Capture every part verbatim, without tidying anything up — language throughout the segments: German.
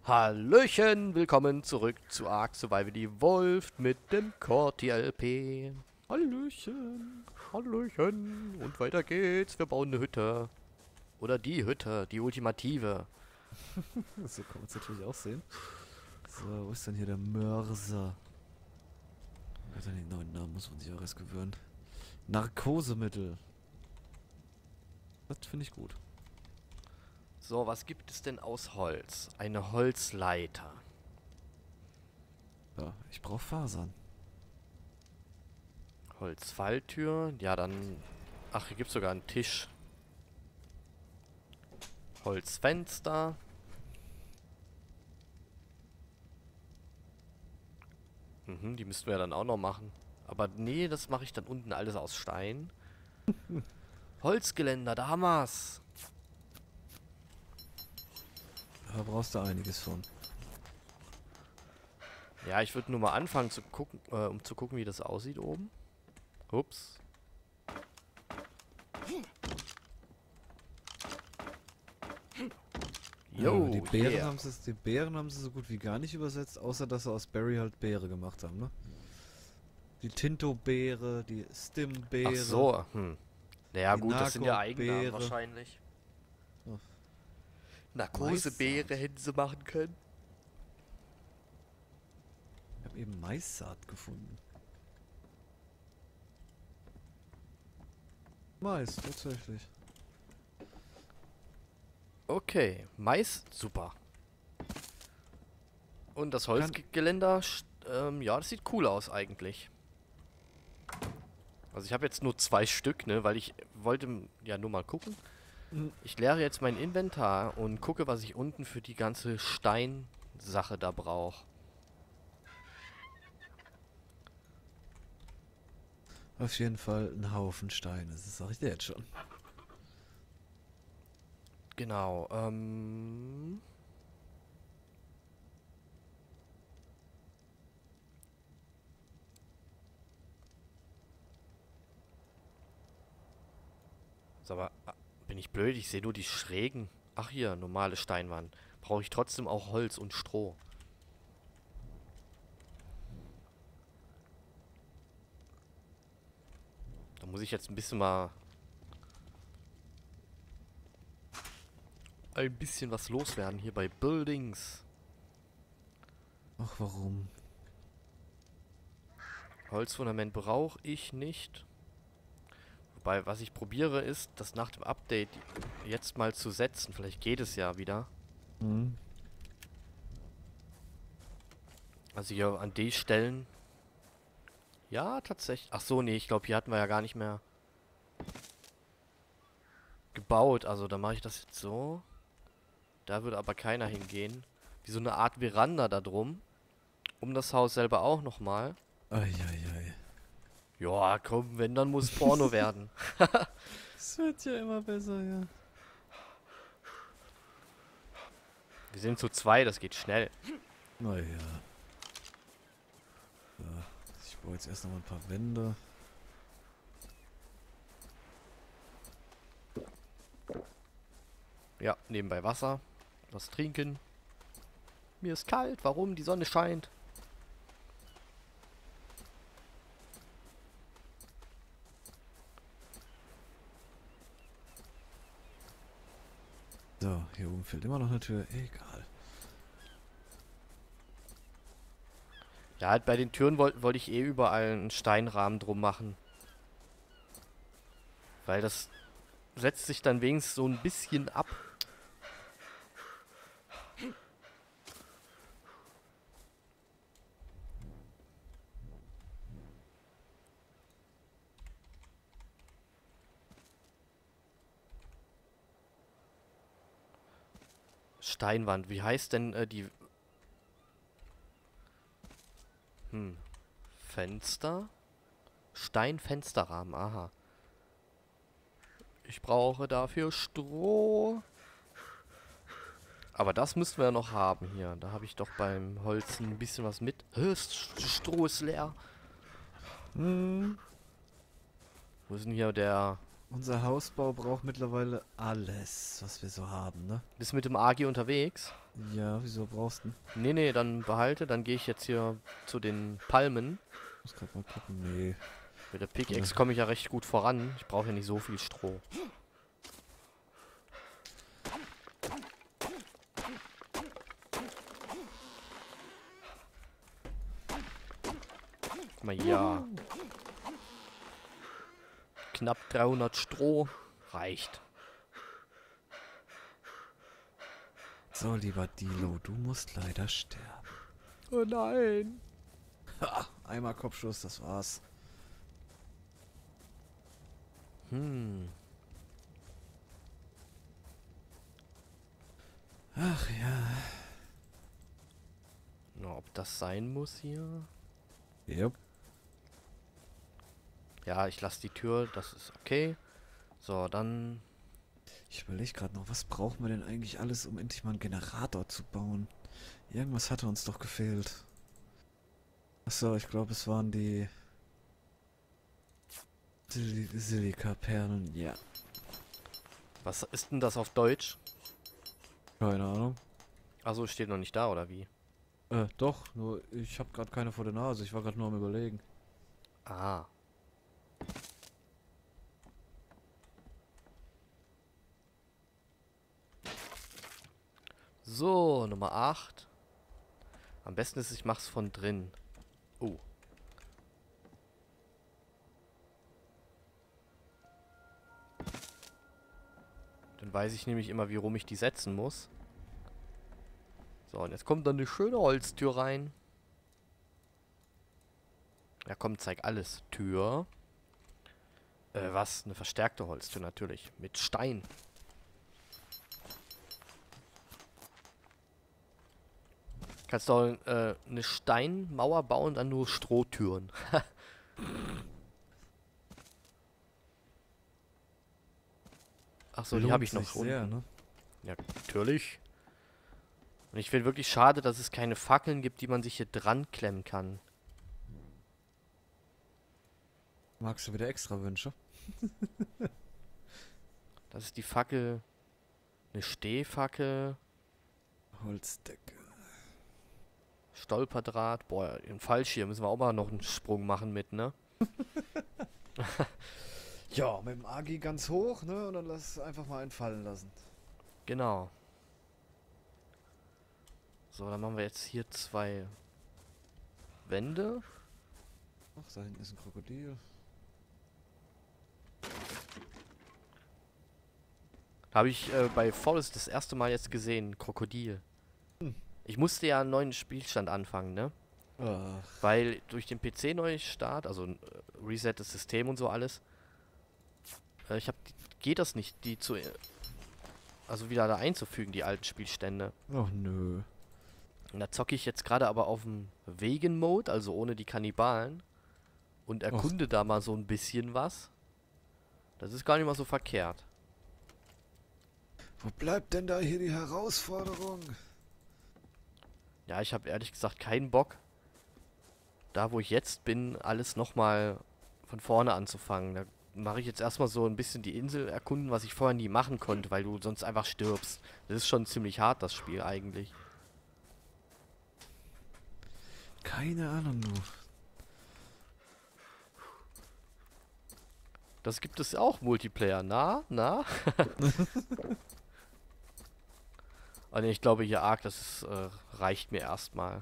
Hallöchen, willkommen zurück zu Ark Survival Evolved mit dem Core T L P. Hallöchen, Hallöchen. Und weiter geht's, wir bauen eine Hütte. Oder die Hütte, die ultimative. So kann man es natürlich auch sehen. So, wo ist denn hier der Mörser? Alter, den neuen Namen muss man sich auch erst gewöhnen. Narkosemittel. Das finde ich gut. So, was gibt es denn aus Holz? Eine Holzleiter. Ja, ich brauche Fasern. Holzfalltür, ja dann... Ach, hier gibt es sogar einen Tisch. Holzfenster. Mhm, die müssten wir dann auch noch machen. Aber nee, das mache ich dann unten alles aus Stein. Holzgeländer, da haben wir's. Da brauchst du einiges von. Ja, ich würde nur mal anfangen zu gucken, äh, um zu gucken, wie das aussieht oben. Ups. Jo, Ja, die Beeren yeah. haben sie, die Beeren haben sie so gut wie gar nicht übersetzt, außer dass sie aus Berry halt Beere gemacht haben, ne? Die Tinto-Beere, die Stim-Beere. Ach so, hm. Naja Die gut, das sind ja Eigennamen Narko-Beere. wahrscheinlich. Oh. Narkosebeere Maissaat. hätten sie machen können. Ich habe eben Maissaat gefunden. Mais, tatsächlich. Okay, Mais, super. Und das Holzgeländer, st- ähm, ja, das sieht cool aus eigentlich. Also ich habe jetzt nur zwei Stück, ne, weil ich wollte m- ja nur mal gucken. Mhm. Ich leere jetzt mein Inventar und gucke, was ich unten für die ganze Steinsache da brauche. Auf jeden Fall ein Haufen Steine, das sag ich dir jetzt schon. Genau, ähm... Sag mal, ah, bin ich blöd? Ich sehe nur die schrägen. Ach hier, normale Steinwand. Brauche ich trotzdem auch Holz und Stroh. Da muss ich jetzt ein bisschen mal... ein bisschen was loswerden hier bei Buildings. Ach, warum? Holzfundament brauche ich nicht. Wobei, was ich probiere ist, das nach dem Update jetzt mal zu setzen. Vielleicht geht es ja wieder. Hm. Also hier an die Stellen. Ja, tatsächlich. Ach so, nee, ich glaube, hier hatten wir ja gar nicht mehr gebaut. Also da mache ich das jetzt so. Da würde aber keiner hingehen. Wie so eine Art Veranda da drum. Um das Haus selber auch nochmal. Eieiei. Ja, komm, wenn, dann muss Porno werden. Es wird ja immer besser, ja. Wir sind zu zwei, das geht schnell. Naja. So, ich baue jetzt erst noch mal ein paar Wände. Ja, nebenbei Wasser. Was trinken. Mir ist kalt. Warum? Die Sonne scheint. So, hier oben fehlt immer noch eine Tür. Egal. Ja, halt bei den Türen wollte wollt ich eh überall einen Steinrahmen drum machen. Weil das setzt sich dann wenigstens so ein bisschen ab. Steinwand. Wie heißt denn äh, die... Hm. Fenster? Steinfensterrahmen, aha. Ich brauche dafür Stroh. Aber das müssten wir ja noch haben hier. Da habe ich doch beim Holz ein bisschen was mit. Hä, das Stroh ist leer. Hm. Wo ist denn hier der... Unser Hausbau braucht mittlerweile alles, was wir so haben, ne? Bist mit dem Agi unterwegs? Ja, wieso brauchst du? Nee, nee, dann behalte. Dann gehe ich jetzt hier zu den Palmen. Ich muss gerade mal gucken. Nee. Mit der Pickaxe komme ich ja recht gut voran. Ich brauche ja nicht so viel Stroh. Guck mal hier. Knapp dreihundert Stroh. Reicht. So, lieber Dilo, du musst leider sterben. Oh nein. Ha, einmal Kopfschuss, das war's. Hm. Ach ja. Na, ob das sein muss hier? Yep. Ja, ich lasse die Tür, das ist okay. So, dann... Ich überlege gerade noch, was brauchen wir denn eigentlich alles, um endlich mal einen Generator zu bauen? Irgendwas hatte uns doch gefehlt. Achso, ich glaube, es waren die Sil Silikaperlen, ja. Was ist denn das auf Deutsch? Keine Ahnung. Also steht noch nicht da, oder wie? Äh, doch, nur ich habe gerade keine vor der Nase, ich war gerade nur am Überlegen. Ah. So, Nummer acht. Am besten ist, ich mach's von drin. Oh. Dann weiß ich nämlich immer, wie rum ich die setzen muss. So, und jetzt kommt dann eine schöne Holztür rein. Ja, komm, zeig alles. Tür. Äh, was? Eine verstärkte Holztür natürlich. Mit Stein. Kannst du äh, eine Steinmauer bauen, dann nur Strohtüren. Achso, die habe ich noch sich sehr, unten. ne? Ja, natürlich. Und ich finde wirklich schade, dass es keine Fackeln gibt, die man sich hier dran klemmen kann. Magst du wieder extra Wünsche? Das ist die Fackel. Eine Stehfackel. Holzdecke. Stolperdraht. Boah, im Fallschirm müssen wir auch mal noch einen Sprung machen mit, ne? Ja, mit dem Agi ganz hoch, ne? Und dann lass einfach mal einen fallen lassen. Genau. So, dann machen wir jetzt hier zwei Wände. Ach, da hinten ist ein Krokodil. Habe ich äh, bei Forest das erste Mal jetzt gesehen. Krokodil. Hm. Ich musste ja einen neuen Spielstand anfangen, ne? Ach. Weil durch den P C-Neustart, also äh, Reset des Systems und so alles, äh, ich hab, geht das nicht, die zu, äh, also wieder da einzufügen, die alten Spielstände. Ach nö. Und da zocke ich jetzt gerade aber auf dem Vegan-Mode, also ohne die Kannibalen, und erkunde da mal so ein bisschen was. Das ist gar nicht mal so verkehrt. Wo bleibt denn da hier die Herausforderung? Ja, ich habe ehrlich gesagt keinen Bock, da wo ich jetzt bin, alles nochmal von vorne anzufangen. Da mache ich jetzt erstmal so ein bisschen die Insel erkunden, was ich vorher nie machen konnte, weil du sonst einfach stirbst. Das ist schon ziemlich hart, das Spiel eigentlich. Keine Ahnung, du. Das gibt es auch, Multiplayer. Na? Na? Und ich glaube hier Ark, das ist, äh, reicht mir erstmal.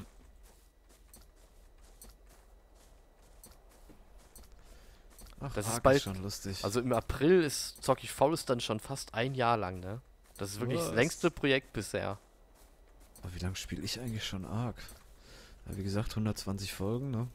Ach, Das ist Ark bald- schon lustig. Also im April ist zocke ich Forest dann schon fast ein Jahr lang, ne? Das ist wirklich das Was? längste Projekt bisher. Aber wie lange spiele ich eigentlich schon Ark? Ja, wie gesagt, hundertzwanzig Folgen, ne?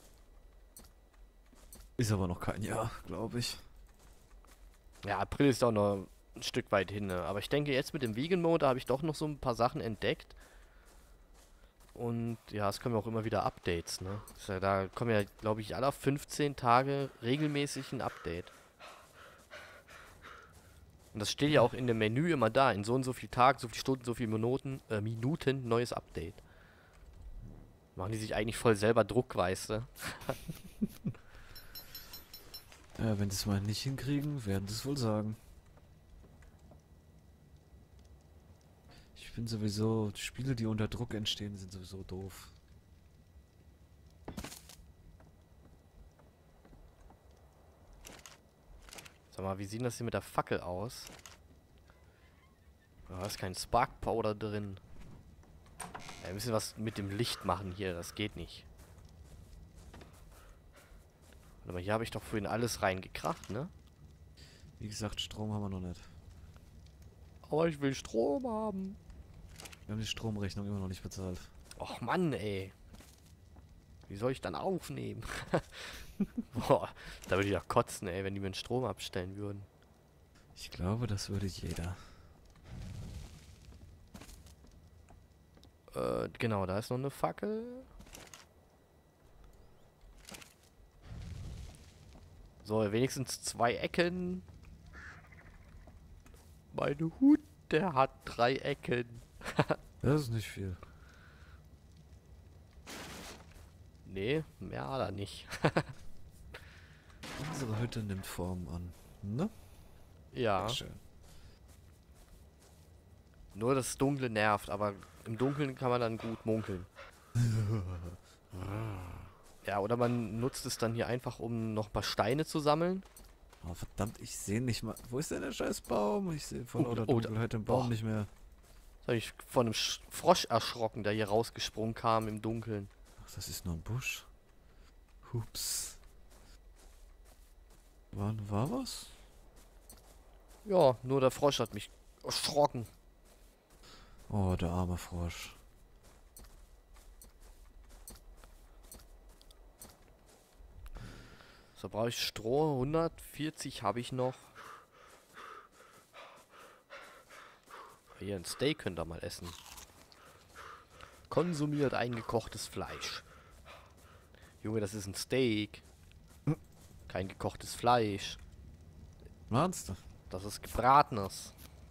Ist aber noch kein Jahr, glaube ich. Ja, April ist auch noch ein Stück weit hin, ne? Aber ich denke, jetzt mit dem Vegan-Mode habe ich doch noch so ein paar Sachen entdeckt. Und ja, es kommen ja auch immer wieder Updates, ne? Ist ja, da kommen ja, glaube ich, alle fünfzehn Tage regelmäßig ein Update. Und das steht ja auch in dem Menü immer da. In so und so viel Tagen, so viele Stunden, so viele Minuten, äh, Minuten, neues Update. Machen die sich eigentlich voll selber Druck, weißt du? Ja, wenn sie es mal nicht hinkriegen, werden sie es wohl sagen. Ich bin sowieso, Spiele, die unter Druck entstehen, sind sowieso doof. Sag mal, wie sieht das hier mit der Fackel aus? Da ist kein Spark Powder drin. Ja, wir müssen was mit dem Licht machen hier, das geht nicht. Warte mal, hier habe ich doch vorhin alles reingekracht, ne? Wie gesagt, Strom haben wir noch nicht. Aber ich will Strom haben. Wir haben die Stromrechnung immer noch nicht bezahlt. Och Mann, ey. Wie soll ich dann aufnehmen? Boah, da würde ich ja kotzen, ey, wenn die mir den Strom abstellen würden. Ich glaube, das würde jeder. Äh, genau, da ist noch eine Fackel. So, wenigstens zwei Ecken. Mein Hut, der hat drei Ecken. Das ist nicht viel. Nee, mehr hat er nicht. Unsere Hütte nimmt Form an. Ne? Ja, Sehr schön. nur das Dunkle nervt, aber im Dunkeln kann man dann gut munkeln. Ja, oder man nutzt es dann hier einfach, um noch ein paar Steine zu sammeln. Oh, verdammt, ich sehe nicht mal. Wo ist denn der scheiß Baum? Ich sehe vor Oh, lauter oh, Dunkelheit den Baum boah. nicht mehr. Da hab ich von einem Sch Frosch erschrocken, der hier rausgesprungen kam im Dunkeln. Ach, das ist nur ein Busch. Hups. War, war was? Ja, nur der Frosch hat mich erschrocken. Oh, der arme Frosch. So, brauche ich Stroh. hundertvierzig habe ich noch. Hier, ein Steak könnt ihr mal essen. Konsumiert eingekochtes Fleisch. Junge, das ist ein Steak. Kein gekochtes Fleisch. Meinst du? Das ist gebratenes.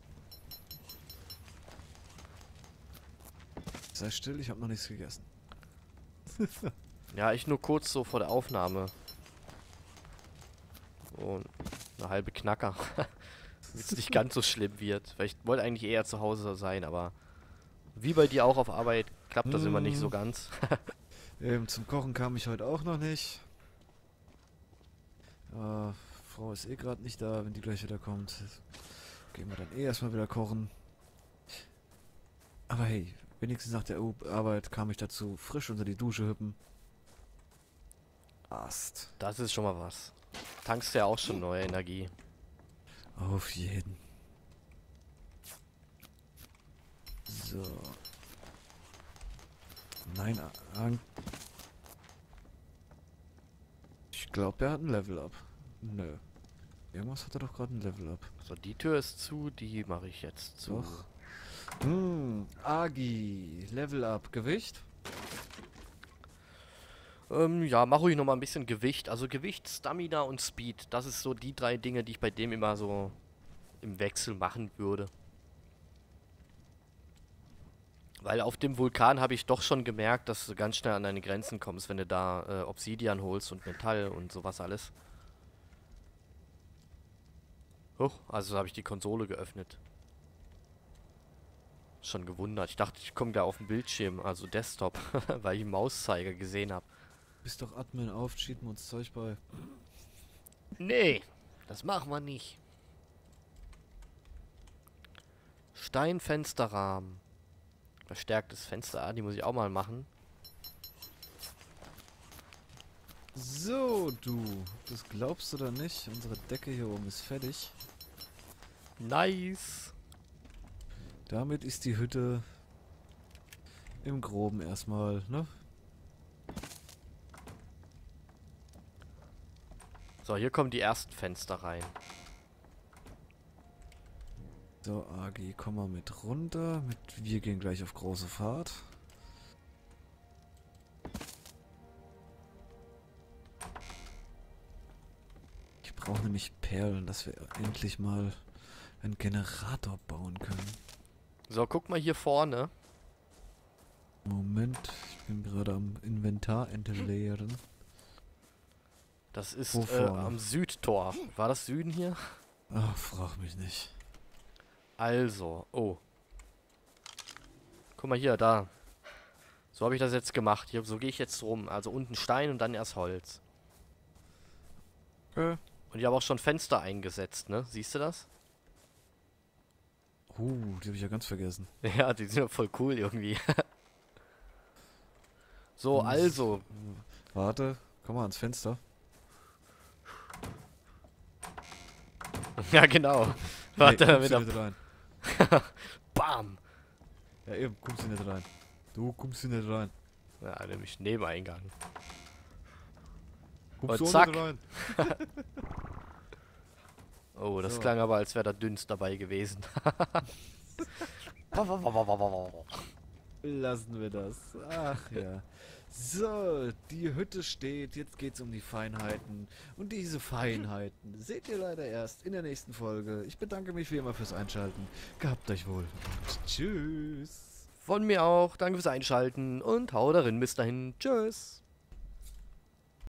Sei still, ich habe noch nichts gegessen. Ja, ich nur kurz so vor der Aufnahme. Und eine halbe Knacker. Damit es nicht ganz so schlimm wird. Weil ich wollte eigentlich eher zu Hause sein, aber wie bei dir auch auf Arbeit klappt das immer nicht so ganz. Eben, zum Kochen kam ich heute auch noch nicht. Äh, Frau ist eh gerade nicht da, wenn die gleich wieder kommt. Gehen wir dann eh erstmal wieder kochen. Aber hey, wenigstens nach der U- Arbeit kam ich dazu, frisch unter die Dusche hüppen. Ast. Das ist schon mal was. Tankst ja auch schon neue Energie. Auf jeden. So. Nein, Ang. Ich glaube, der hat ein Level-Up. Nö. Irgendwas hat er doch gerade ein Level-Up. So, die Tür ist zu, die mache ich jetzt zu. Doch. Hm, Agi. Level-Up. Gewicht? Ähm, ja, mach ruhig nochmal ein bisschen Gewicht. Also Gewicht, Stamina und Speed. Das ist so die drei Dinge, die ich bei dem immer so im Wechsel machen würde. Weil auf dem Vulkan habe ich doch schon gemerkt, dass du ganz schnell an deine Grenzen kommst, wenn du da äh, Obsidian holst und Metall und sowas alles. Huch, also habe ich die Konsole geöffnet. Schon gewundert. Ich dachte, ich komme da auf den Bildschirm, also Desktop, weil ich einen Mauszeiger gesehen habe. Bist doch Admin auf, cheaten uns Zeug bei. Nee, das machen wir nicht. Steinfensterrahmen. Verstärktes Fenster, ah, die muss ich auch mal machen. So, du. Das glaubst du oder nicht? Unsere Decke hier oben ist fertig. Nice. Damit ist die Hütte im Groben erstmal, ne? So, hier kommen die ersten Fenster rein. So, Agi, komm mal mit runter. Mit, wir gehen gleich auf große Fahrt. Ich brauche nämlich Perlen, dass wir endlich mal einen Generator bauen können. So, guck mal hier vorne. Moment, ich bin gerade am Inventar entleeren. Das ist Wo äh, vorne? am Südtor. War das Süden hier? Ach, frag mich nicht. Also, oh. Guck mal hier, da. So habe ich das jetzt gemacht. Hier, so gehe ich jetzt rum. Also unten Stein und dann erst Holz. Äh. Und ich habe auch schon Fenster eingesetzt, ne? Siehst du das? Uh, die habe ich ja ganz vergessen. Ja, die sind ja voll cool irgendwie. So, Hm, also. Warte, komm mal ans Fenster. Ja, genau. Warte, nee, nee, kommst du wieder. nicht rein. Bam! Ja, eben, kommst du nicht rein. Du kommst du nicht rein. Ja, nämlich Nebeneingang. Kommst Und du auch zack. nicht rein. Oh, das So. klang aber, als wäre da Dünst dabei gewesen. Lassen wir das. Ach ja. So, die Hütte steht. Jetzt geht's um die Feinheiten. Und diese Feinheiten seht ihr leider erst in der nächsten Folge. Ich bedanke mich wie immer fürs Einschalten. Gehabt euch wohl. Und tschüss. Von mir auch. Danke fürs Einschalten und hau darin. Bis dahin. Tschüss.